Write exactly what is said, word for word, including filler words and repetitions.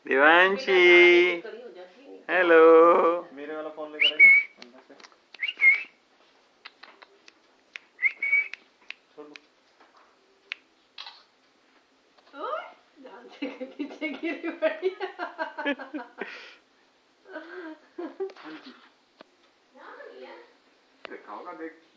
Devanshi hello. मेरे वाला phone लेकर आइए अंदर से। छोड़ दो। ओए जान से के पीछे गिरी पड़ी। हाँ जी। देखाओगा देख।